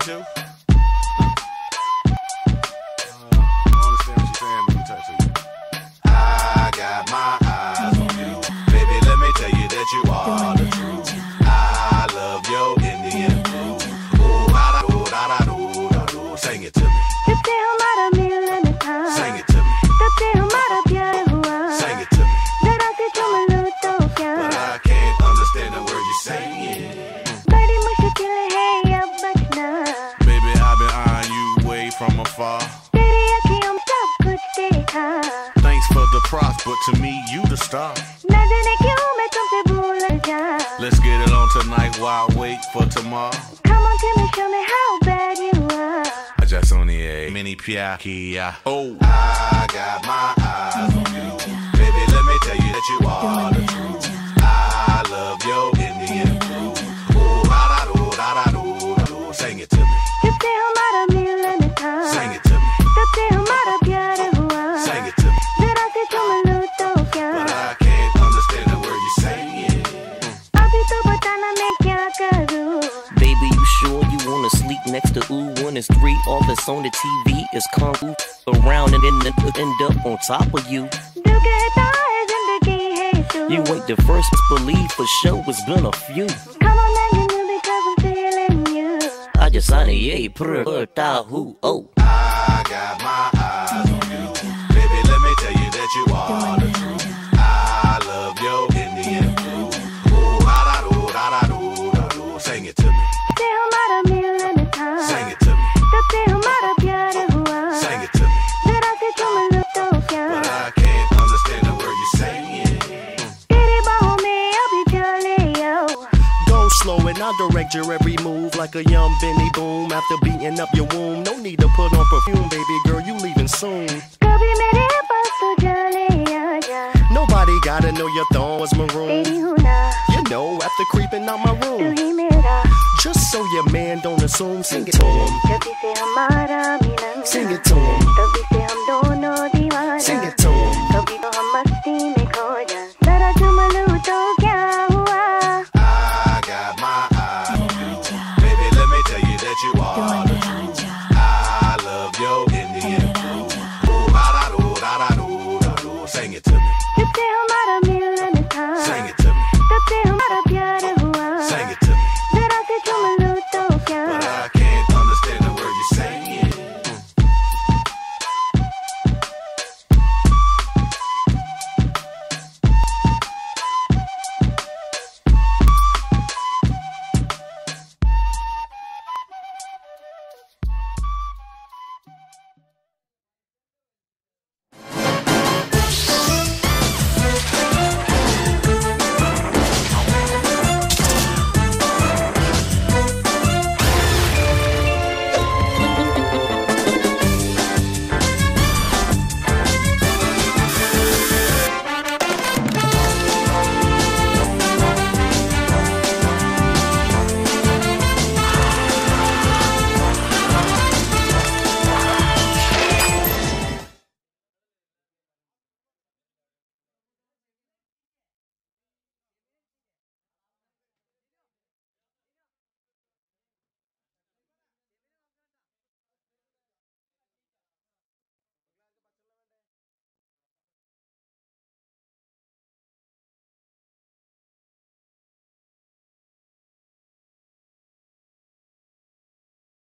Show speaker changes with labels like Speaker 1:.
Speaker 1: too? I don't understand what you're saying. Let me talk to you. I got my eyes on you. Baby, let me tell you that you are the truth. I love your Indian food. Ooh, da-da-doo, da-da-doo, da-doo. Sing it to me.
Speaker 2: तुझसे हमारा मिलन था,
Speaker 1: Sing it to me.
Speaker 2: तब से हमारा प्यार हुआ,
Speaker 1: Sing it to me.
Speaker 2: जरा से चूम लूं तो क्या,
Speaker 1: But I can't understand the word you're saying.
Speaker 2: बड़ी मुश्किल है अब बचना,
Speaker 1: Baby, I've been eyeing you way from afar.
Speaker 2: तेरी अखियों में सब कुछ देखा,
Speaker 1: Thanks for the props, but to me, you the star.
Speaker 2: न जाने क्यों मैं तुमसे भूल जा.
Speaker 1: Let's get it on tonight while I wait for tomorrow.
Speaker 2: Come on, tell me, show me how bad you are.
Speaker 1: I just on the A. Mini Piakia. Oh, I got my eyes on you. Baby, let me tell you that you are the truth. I love your Indian food. Ooh, da-da-doo, da-da-doo, da-doo. Sing it to me.
Speaker 2: जब से हमारा मिलन था,
Speaker 1: Sing it to me.
Speaker 2: तब से हमारा प्यार हुआ,
Speaker 1: Sing it to me.
Speaker 2: जरा से चूम लूं तो क्या,
Speaker 1: But I can't understand the word you're saying.
Speaker 2: अभी तो बताना मैं क्या करूं.
Speaker 3: Baby, you sure you wanna sleep next to ooh? When it's 3, all that's on the TV is kung fu around and then end up on top of you.
Speaker 2: दिल कहता है जिंदगी है तू.
Speaker 3: You ain't the first to believe, for sure it's been a few.
Speaker 2: Come on, man, you know because I'm feeling you.
Speaker 3: I just signed a yay, put out who, oh.
Speaker 1: I got my eyes on you. Baby, let me tell you that you are the truth. I love your Indian food. Ooh, da-da-doo, da-da-doo, da-doo. Sing it to me.
Speaker 2: तब से हमारा मिलन था,
Speaker 1: Sing it to me.
Speaker 2: तब से हमारा प्यार हुआ,
Speaker 1: Sing it to me.
Speaker 2: जरा से चूम लूं तो क्या,
Speaker 1: But I can't understand the word you're saying.
Speaker 2: तेरी बाहों में अभी चले आओ.
Speaker 4: Go slow and I'll direct your every move like a young Benny Boom. After beating up your womb, no need to put on perfume, baby girl, you leaving soon.
Speaker 2: कभी मेरे पास तो चले आजा,
Speaker 4: Nobody gotta know your thorn was maroon.
Speaker 2: तेरी हूँ ना,
Speaker 4: You know, after creeping out my
Speaker 2: तू
Speaker 4: room,
Speaker 2: ही मेरा.
Speaker 4: just so your man don't assume, sing it to him.
Speaker 2: जब से हमारा मिलन था,
Speaker 4: Sing it to him.
Speaker 2: तभी से हम दोनों दीवाना.
Speaker 4: Sing it to him.
Speaker 2: कभी तो हम